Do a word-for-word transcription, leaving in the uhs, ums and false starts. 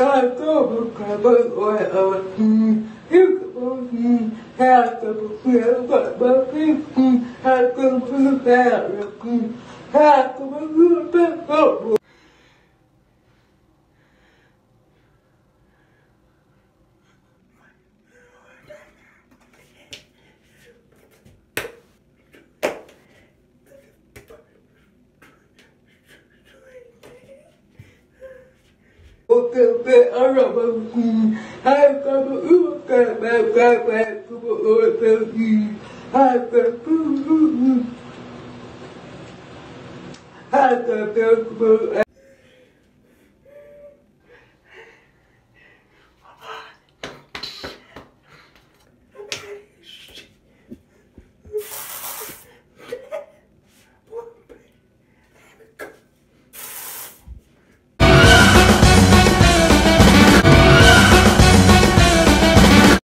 có một cái bơ gọi ở yêu cầu hai cái bơ phía gọi bơ phía hai cái bơ phía hai cái bơ phía gọi okay, I remember. I come okay, back, back, back, come on, I come I come